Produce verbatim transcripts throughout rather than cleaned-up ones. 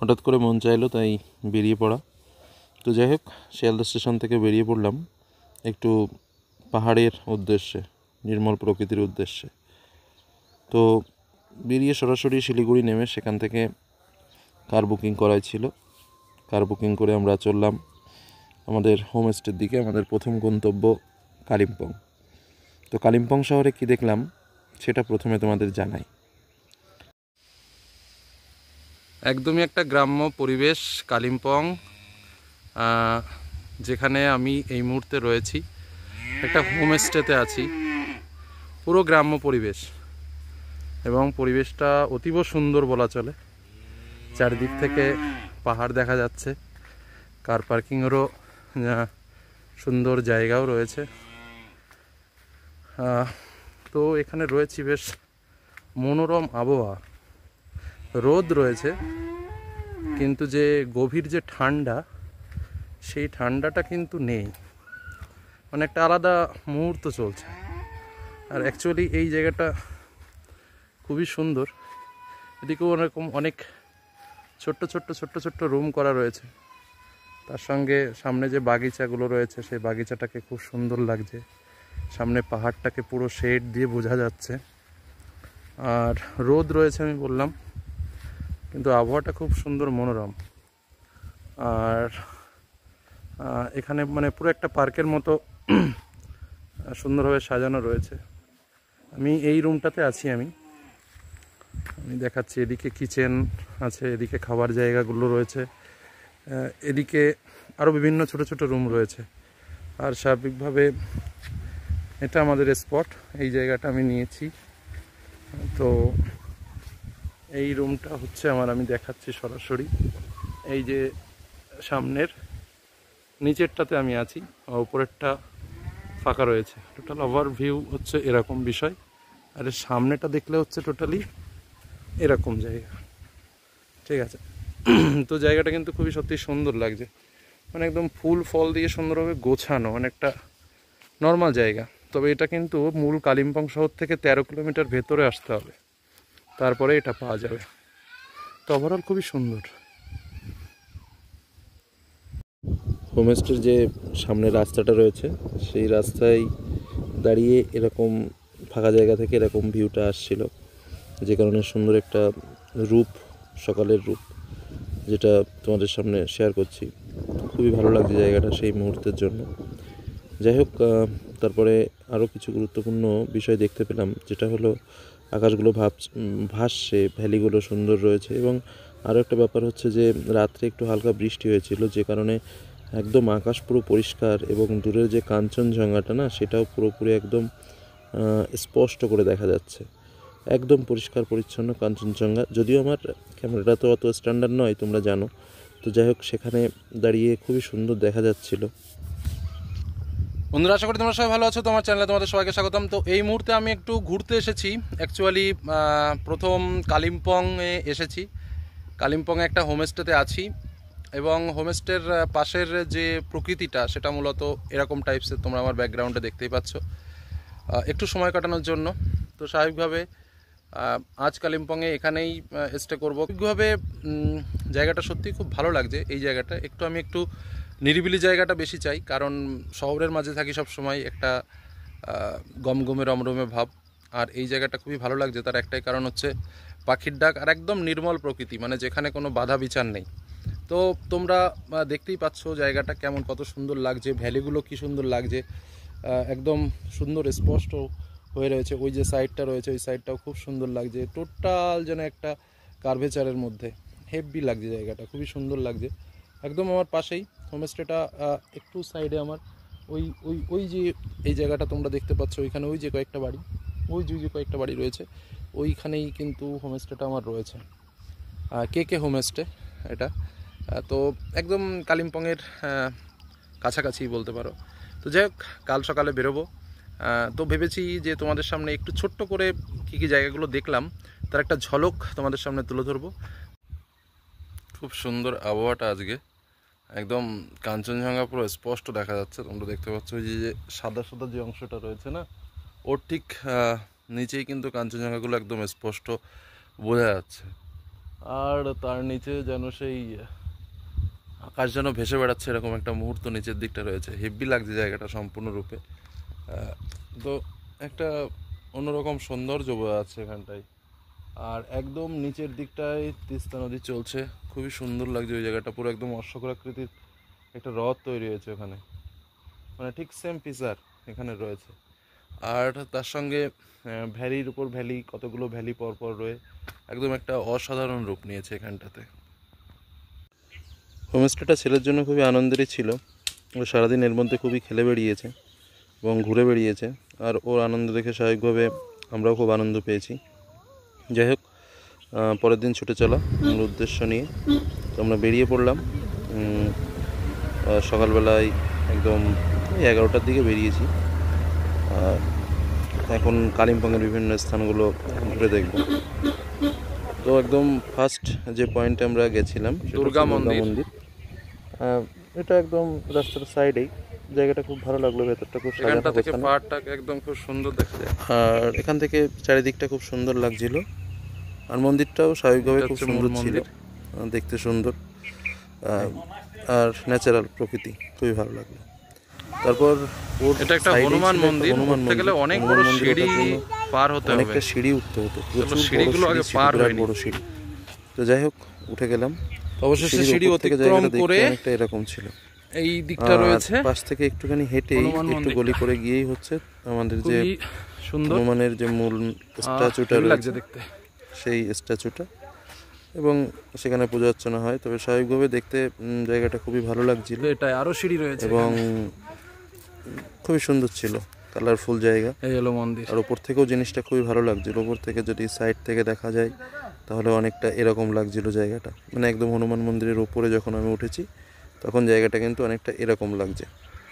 হঠাৎ করে মন চাইলো তাই বেরিয়ে পড়া। তো যাই হোক, শিয়ালদা স্টেশন থেকে বেরিয়ে পড়লাম একটু পাহাড়ের উদ্দেশ্যে, নির্মল প্রকৃতির উদ্দেশ্যে। তো বেরিয়ে সরাসরি শিলিগুড়ি নেমে সেখান থেকে কার বুকিং করাই ছিল। কার বুকিং করে আমরা চললাম আমাদের হোমস্টের দিকে। আমাদের প্রথম গন্তব্য কালিম্পং। তো কালিম্পং শহরে কি দেখলাম সেটা প্রথমে তোমাদের জানাই। একদমই একটা গ্রাম্য পরিবেশ কালিম্পং, যেখানে আমি এই মুহূর্তে রয়েছি। একটা হোমস্টেতে আছি। পুরো গ্রাম্য পরিবেশ এবং পরিবেশটা অতীব সুন্দর বলা চলে। চারিদিক থেকে পাহাড় দেখা যাচ্ছে। কার পার্কিংয়েরও সুন্দর জায়গাও রয়েছে। তো এখানে রয়েছি, বেশ মনোরম আবহাওয়া। রোদ রয়েছে, কিন্তু যে গভীর যে ঠান্ডা, সেই ঠান্ডাটা কিন্তু নেই। মানে একটা আলাদা মুহূর্ত চলছে। আর অ্যাকচুয়ালি এই জায়গাটা খুবই সুন্দর। এদিকেও ওরকম অনেক ছোট্ট ছোট্ট ছোট্ট ছোট্ট রুম করা রয়েছে। তার সঙ্গে সামনে যে বাগিচাগুলো রয়েছে, সেই বাগিচাটাকে খুব সুন্দর লাগছে। সামনে পাহাড়টাকে পুরো শেড দিয়ে বোঝা যাচ্ছে। আর রোদ রয়েছে আমি বললাম, কিন্তু আবহাওয়াটা খুব সুন্দর, মনোরম। আর এখানে মানে পুরো একটা পার্কের মতো সুন্দরভাবে সাজানো রয়েছে। আমি এই রুমটাতে আছি। আমি আমি দেখাচ্ছি। এদিকে কিচেন আছে, এদিকে খাবার জায়গাগুলো রয়েছে, এদিকে আরও বিভিন্ন ছোট ছোট রুম রয়েছে। আর স্বাভাবিকভাবে এটা আমাদের স্পট। এই জায়গাটা আমি নিয়েছি। তো এই রুমটা হচ্ছে আমার, আমি দেখাচ্ছি সরাসরি। এই যে সামনের নিচেরটাতে আমি আছি, উপরেরটা ফাঁকা রয়েছে। টোটাল ওভারভিউ হচ্ছে এরকম বিষয়। আর সামনেটা দেখলে হচ্ছে টোটালি এরকম জায়গা। ঠিক আছে। তো জায়গাটা কিন্তু খুবই সত্যি সুন্দর লাগছে। মানে একদম ফুল ফল দিয়ে সুন্দরভাবে গোছানো, অনেকটা নর্মাল জায়গা। তবে এটা কিন্তু মূল কালিম্পং শহর থেকে তেরো কিলোমিটার ভেতরে আসতে হবে, তারপরে এটা পাওয়া যাবে। তো ওভারঅল খুবই সুন্দর। হোমস্টের যে সামনে রাস্তাটা রয়েছে, সেই রাস্তায় দাঁড়িয়ে এরকম ফাঁকা জায়গা থেকে এরকম ভিউটা আসছিল, যে কারণে সুন্দর একটা রূপ, সকালের রূপ, যেটা তোমাদের সামনে শেয়ার করছি। খুবই ভালো লাগছে জায়গাটা সেই মুহূর্তের জন্য। যাই হোক, তারপরে আরও কিছু গুরুত্বপূর্ণ বিষয় দেখতে পেলাম, যেটা হলো আকাশগুলো ভাব ভাসছে, ভ্যালিগুলো সুন্দর রয়েছে। এবং আরও একটা ব্যাপার হচ্ছে যে রাত্রে একটু হালকা বৃষ্টি হয়েছিল, যে কারণে একদম আকাশ পুরো পরিষ্কার এবং দূরের যে কাঞ্চনজঙ্ঘাটা না, সেটাও পুরোপুরি একদম স্পষ্ট করে দেখা যাচ্ছে। একদম পরিষ্কার পরিচ্ছন্ন কাঞ্চনজঙ্ঘা। যদিও আমার ক্যামেরাটা তো অত স্ট্যান্ডার্ড নয়, তোমরা জানো। তো যাই হোক, সেখানে দাঁড়িয়ে খুবই সুন্দর দেখা যাচ্ছিল। বন্ধুরা, আশা করি তোমরা সবাই ভালো আছো। তোমার চ্যানেলে তোমাদের সবাইকে স্বাগতম। তো এই মুহূর্তে আমি একটু ঘুরতে এসেছি। অ্যাকচুয়ালি প্রথম কালিম্পংয়ে এসেছি। কালিম্পংয়ে একটা হোমস্টেতে আছি, এবং হোমস্টের পাশের যে প্রকৃতিটা, সেটা মূলত এরকম টাইপসের। তোমরা আমার ব্যাকগ্রাউন্ডে দেখতেই পাচ্ছ, একটু সময় কাটানোর জন্য। তো স্বাভাবিকভাবে আজ কালিম্পংয়ে এখানেই স্টে করবো। স্বাভাবিকভাবে জায়গাটা সত্যিই খুব ভালো লাগছে। এই জায়গাটা একটু আমি একটু নিরিবিলি জায়গাটা বেশি চাই, কারণ শহরের মাঝে থাকি সব সময়, একটা গমগমে রমরমে ভাব। আর এই জায়গাটা খুবই ভালো লাগছে। তার একটাই কারণ হচ্ছে পাখির ডাক আর একদম নির্মল প্রকৃতি, মানে যেখানে কোনো বাধা বিচার নেই। তো তোমরা দেখতেই পাচ্ছ জায়গাটা কেমন, কত সুন্দর লাগছে, ভ্যালিগুলো কি সুন্দর লাগছে, একদম সুন্দর স্পষ্ট হয়ে রয়েছে। ওই যে সাইডটা রয়েছে, ওই সাইডটাও খুব সুন্দর লাগছে। টোটাল যেন একটা কার্ভেচারের মধ্যে, হেভি লাগছে জায়গাটা, খুবই সুন্দর লাগছে। একদম আমার পাশেই হোমস্টেটা, একটু সাইডে আমার ওই ওই ওই যে এই জায়গাটা তোমরা দেখতে পাচ্ছ, ওইখানে ওই যে কয়েকটা বাড়ি, ওই যে যে কয়েকটা বাড়ি রয়েছে, ওইখানেই কিন্তু হোমস্টেটা আমার রয়েছে। কে কে হোমস্টে এটা। তো একদম কালিম্পংয়ের কাছাকাছি বলতে পারো। তো যাই হোক, কাল সকালে বেরোবো। তো ভেবেছি যে তোমাদের সামনে একটু ছোট্ট করে কী কী জায়গাগুলো দেখলাম তার একটা ঝলক তোমাদের সামনে তুলে ধরবো। খুব সুন্দর আবহাওয়াটা আজকে, একদম কাঞ্চনজঙ্ঘা পুরো স্পষ্ট দেখা যাচ্ছে। তোমরা দেখতে পাচ্ছ ওই যে সাদা সাদা যে অংশটা রয়েছে না, ওর ঠিক নিচেই কিন্তু কাঞ্চনজঙ্ঘাগুলো একদম স্পষ্ট বোঝা যাচ্ছে। আর তার নিচে যেন সেই আকাশ যেন ভেসে বেড়াচ্ছে এরকম একটা মুহূর্ত নিচের দিকটা রয়েছে। হেভি লাগছে জায়গাটা সম্পূর্ণরূপে। তো একটা অন্যরকম সৌন্দর্য বয়ে আছে এখানটায়। আর একদম নিচের দিকটায় তিস্তা নদী চলছে, খুবই সুন্দর লাগছে ওই জায়গাটা। পুরো একদম অশ্বকরাকৃতির একটা হ্রদ তৈরি হয়েছে ওখানে, মানে ঠিক সেম ফিচার এখানে রয়েছে। আর তার সঙ্গে ভ্যালির উপর ভ্যালি, কতগুলো ভ্যালি পরপর রয়ে একদম একটা অসাধারণ রূপ নিয়েছে এখানটাতে। হোমস্টেটা ছেলের জন্য খুবই আনন্দেরই ছিল। ও সারাদিন এর মধ্যে খুবই খেলে বেরিয়েছে এবং ঘুরে বেরিয়েছে, আর ওর আনন্দ দেখে স্বাভাবিকভাবে আমরাও খুব আনন্দ পেয়েছি। যাই হোক, পরের দিন ছুটে চলা মূল উদ্দেশ্য নিয়ে তো আমরা বেরিয়ে পড়লাম। সকালবেলায় একদম এগারোটার দিকে বেরিয়েছি। আর এখন কালিম্পংয়ের বিভিন্ন স্থানগুলো ঘুরে দেখব। তো একদম ফার্স্ট যে পয়েন্টে আমরা গেছিলাম দুর্গা মন্দির। এটা একদম রাস্তার সাইডেই, জায়গাটা খুব ভালো লাগলো। ভেতরটা খুব সাজানো থেকে পাহাড়টাকে একদম খুব সুন্দর দেখতে, আর এখান থেকে চারিদিকটা খুব সুন্দর লাগছিল। আর মন্দিরটাও স্বাভাবিকভাবে খুব সুন্দর ছিল, দেখতে সুন্দর, আর ন্যাচারাল প্রকৃতি খুবই ভালো লাগলো। তারপর এটা একটা হনুমান মন্দির, উঠতে গেলে অনেক বড় সিঁড়ি পার হতে হবে, অনেকটা সিঁড়ি উঠতে হতো, প্রচুর সিঁড়িগুলো আগে পার হয়নি, বড় সিঁড়ি। তো যাই হোক, উঠে গেলাম। অবশেষে সিঁড়ি অতিক্রম করে অনেকটা এরকম ছিল এই দিকটা রয়েছে। পাশ থেকে একটুখানি হেঁটে একটু গলি করে গিয়েই হচ্ছে আমাদের যে হনুমানের যে মূল স্ট্যাচুটা রয়েছে দেখতে, সেই স্ট্যাচুটা, এবং সেখানে পূজা অর্চনা হয়। তবে স্বাভাবিকভাবে দেখতে জায়গাটা খুবই ভালো লাগছিল। এটা আরো সিঁড়ি রয়েছে এবং খুবই সুন্দর ছিল, কালারফুল জায়গা। এই হলো মন্দির। আর উপর থেকেও জিনিসটা খুবই ভালো লাগছিল। উপর থেকে যদি সাইড থেকে দেখা যায় তাহলে অনেকটা এরকম লাগছিল জায়গাটা, মানে একদম হনুমান মন্দিরের উপরে যখন আমি উঠেছি তখন জায়গাটা কিন্তু অনেকটা এরকম লাগছে।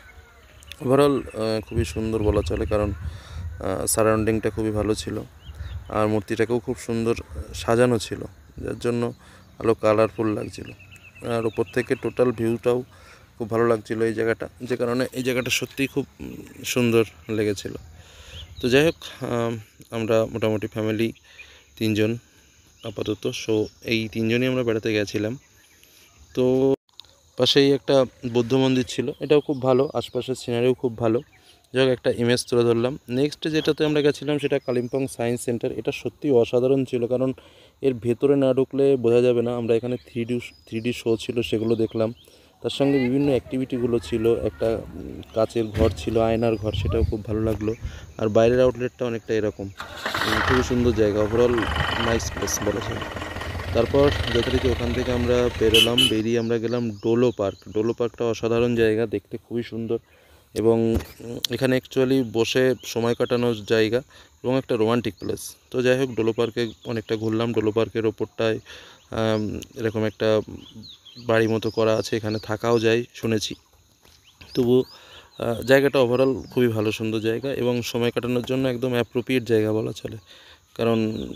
ওভারঅল খুবই সুন্দর বলা চলে, কারণ সারাউন্ডিংটা খুবই ভালো ছিল, আর মূর্তিটাকেও খুব সুন্দর সাজানো ছিল, যার জন্য আলো কালারফুল লাগছিল। আর উপর থেকে টোটাল ভিউটাও খুব ভালো লাগছিল এই জায়গাটা, যে কারণে এই জায়গাটা সত্যিই খুব সুন্দর লেগেছিল। তো যাই হোক, আমরা মোটামুটি ফ্যামিলি তিনজন আপাতত, সো এই তিনজনই আমরা বেড়াতে গেছিলাম। তো পাশেই একটা বৌদ্ধ মন্দির ছিল, এটাও খুব ভালো, আশপাশের সিনারিও খুব ভালো। যাই হোক, একটা ইমেজ তুলে ধরলাম। নেক্সট যেটাতে আমরা গেছিলাম সেটা কালিম্পং সায়েন্স সেন্টার। এটা সত্যি অসাধারণ ছিল, কারণ এর ভেতরে না ঢুকলে বোঝা যাবে না। আমরা এখানে three D three D show ছিল, সেগুলো দেখলাম। তার সঙ্গে বিভিন্ন অ্যাক্টিভিটিগুলো ছিল, একটা কাচের ঘর ছিল, আয়নার ঘর, সেটাও খুব ভালো লাগলো। আর বাইরের আউটলেটটা অনেকটা এরকম, খুবই সুন্দর জায়গা, ওভারঅল নাইস প্লেস বলা যায়। তারপর যথারীতি ওখান থেকে আমরা বেরোলাম, বেরিয়ে আমরা গেলাম ডোলো পার্ক। ডোলো পার্কটা অসাধারণ জায়গা, দেখতে খুবই সুন্দর, এবং এখানে অ্যাকচুয়ালি বসে সময় কাটানোর জায়গা এবং একটা রোমান্টিক প্লেস। তো যাই হোক, ডোলো পার্কে অনেকটা ঘুরলাম। ডোলো পার্কের ওপরটায় এরকম একটা বাড়ি মতো করা আছে, এখানে থাকাও যায় শুনেছি। তবু জায়গাটা ওভারঅল খুবই ভালো, সুন্দর জায়গা, এবং সময় কাটানোর জন্য একদম অ্যাপ্রোপ্রিয়েট জায়গা বলা চলে, কারণ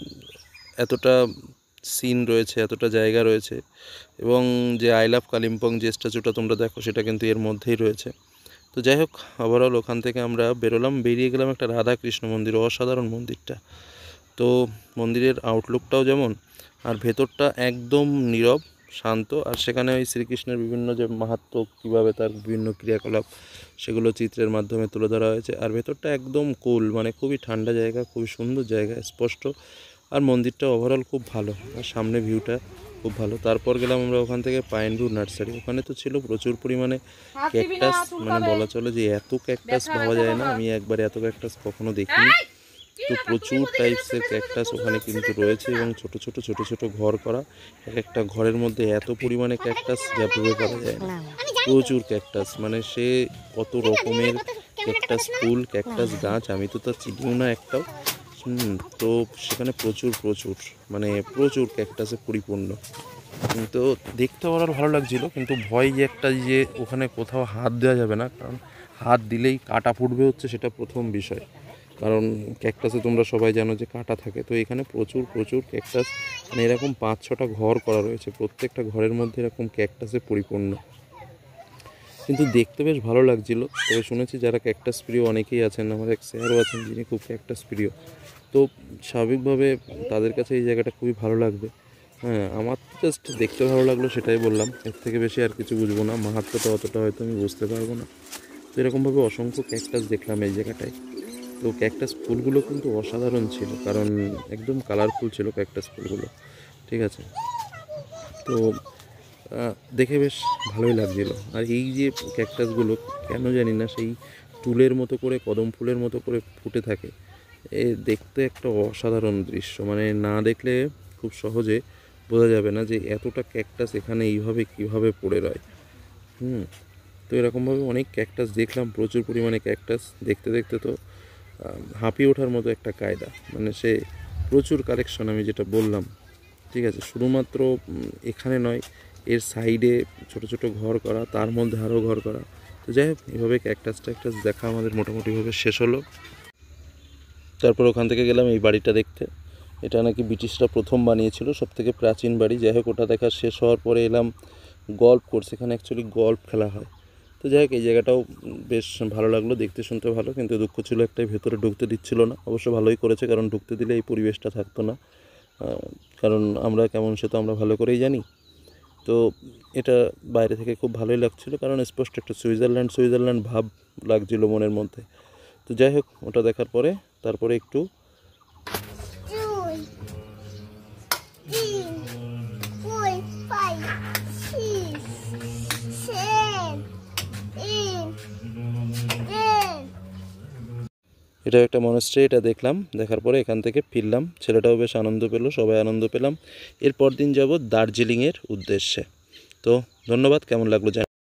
এতটা সিন রয়েছে, এতটা জায়গা রয়েছে, এবং যে আই লাভ কালিম্পং যে স্ট্যাচুটা তোমরা দেখো সেটা কিন্তু এর মধ্যেই রয়েছে। তো যাই হোক, ওভারঅল ওখান থেকে আমরা বেরোলাম, বেরিয়ে গেলাম একটা রাধা কৃষ্ণ মন্দির। অসাধারণ মন্দিরটা। তো মন্দিরের আউটলুকটাও যেমন, আর ভেতরটা একদম নীরব শান্ত, আর সেখানে ওই শ্রীকৃষ্ণের বিভিন্ন যে মাহাত্ম্য, কীভাবে তার বিভিন্ন ক্রিয়াকলাপ, সেগুলো চিত্রের মাধ্যমে তুলে ধরা হয়েছে। আর ভেতরটা একদম কুল, মানে খুবই ঠান্ডা জায়গা, খুবই সুন্দর জায়গা, স্পষ্ট। আর মন্দিরটা ওভারঅল খুব ভালো, আর সামনে ভিউটা খুব ভালো। তারপর গেলাম আমরা ওখান থেকে পাইন রুট নার্সারি। ওখানে তো ছিল প্রচুর পরিমাণে ক্যাকটাস, মানে বলা চলে যে এত ক্যাকটাস পাওয়া যায় না, আমি একবার এত ক্যাকটাস কখনো দেখিনি। তো প্রচুর টাইপসের ক্যাকটাস ওখানে কিন্তু রয়েছে, এবং ছোট ছোট ছোট ছোট ঘর করা, এক একটা ঘরের মধ্যে এত পরিমাণে ক্যাকটাস যা ভেবে করা যায় না। প্রচুর ক্যাকটাস, মানে সে কত রকমের ক্যাকটাস ফুল, ক্যাকটাস গাছ, আমি তো তা চিনিও না একটাও। হুম তো সেখানে প্রচুর প্রচুর মানে প্রচুর ক্যাকটাসে পরিপূর্ণ। তো দেখতে আমার ভালো লাগছিল, কিন্তু ভয় যে একটা, যে ওখানে কোথাও হাত দেওয়া যাবে না, কারণ হাত দিলেই কাঁটা ফুটবে হচ্ছে সেটা প্রথম বিষয়। কারণ ক্যাকটাসে তোমরা সবাই জানো যে কাঁটা থাকে। তো এখানে প্রচুর প্রচুর ক্যাকটাস, মানে এরকম পাঁচ ছটা ঘর করা রয়েছে, প্রত্যেকটা ঘরের মধ্যে এরকম ক্যাকটাসে পরিপূর্ণ। কিন্তু দেখতে বেশ ভালো লাগছিল। তবে শুনেছি যারা ক্যাকটাস প্রিয় অনেকেই আছেন, আমার এক স্যারও আছেন যিনি খুব ক্যাকটাস প্রিয়, তো স্বাভাবিকভাবে তাদের কাছে এই জায়গাটা খুবই ভালো লাগবে। হ্যাঁ, আমার তো জাস্ট দেখতে ভালো লাগলো সেটাই বললাম, এর থেকে বেশি আর কিছু বুঝবো না, মাহাত্ম্যটা অতটা হয়তো আমি বুঝতে পারবো না। তো এরকমভাবে অসংখ্য ক্যাকটাস দেখলাম এই জায়গাটায়। তো ক্যাকটাস ফুলগুলো কিন্তু অসাধারণ ছিল, কারণ একদম কালারফুল ছিল ক্যাকটাস ফুলগুলো, ঠিক আছে। তো আহ, দেখে বেশ ভালোই লাগছিল। আর এই যে ক্যাকটাসগুলো কেন জানি না সেই টুলের মতো করে, কদম ফুলের মতো করে ফুটে থাকে, এ দেখতে একটা অসাধারণ দৃশ্য, মানে না দেখলে খুব সহজে বোঝা যাবে না যে এতটা ক্যাকটাস এখানে এইভাবে কীভাবে পড়ে রয়। হুম তো এরকমভাবে অনেক ক্যাকটাস দেখলাম, প্রচুর পরিমাণে ক্যাকটাস দেখতে দেখতে তো আহ, হাঁপিয়ে ওঠার মতো একটা কায়দা, মানে সে প্রচুর কালেকশন আমি যেটা বললাম, ঠিক আছে। শুধুমাত্র উম, এখানে নয়, এর সাইডে ছোট ছোট ঘর করা, তার মধ্যে আরও ঘর করা। তো যাই হোক, এভাবে ক্যাকটাস ট্যাকটাস দেখা আমাদের মোটামুটিভাবে শেষ হলো। তারপর ওখান থেকে গেলাম এই বাড়িটা দেখতে। এটা নাকি ব্রিটিশরা প্রথম বানিয়েছিল, সব থেকে প্রাচীন বাড়ি। যাই হোক, ওটা দেখা শেষ হওয়ার পরে এলাম গল্ফ কোর্স, এখানে অ্যাকচুয়ালি গল্ফ খেলা হয়। তো যাই হোক, এই জায়গাটাও বেশ ভালো লাগলো, দেখতে শুনতে ভালো, কিন্তু দুঃখ ছিল একটাই, ভেতরে ঢুকতে দিচ্ছিল না। অবশ্য ভালোই করেছে, কারণ ঢুকতে দিলে এই পরিবেশটা থাকতো না। কারণ আমরা কেমন সে তো আমরা ভালো করেই জানি। তো এটা বাইরে থেকে খুব ভালোই লাগছিল, কারণ স্পষ্ট একটা সুইজারল্যান্ড সুইজারল্যান্ড ভাব লাগছিল মনের মধ্যে। তো যাই হোক, ওটা দেখার পরে তারপরে একটু এটা একটা মনস্ট্রি, এটা দেখলাম, দেখার পরে এখান থেকে ফিরলাম। ছেলেটাও বেশ আনন্দ পেল, সবাই আনন্দ পেলাম। এরপর দিন যাব দার্জিলিংয়ের উদ্দেশ্যে। তো ধন্যবাদ, কেমন লাগলো জানাবেন।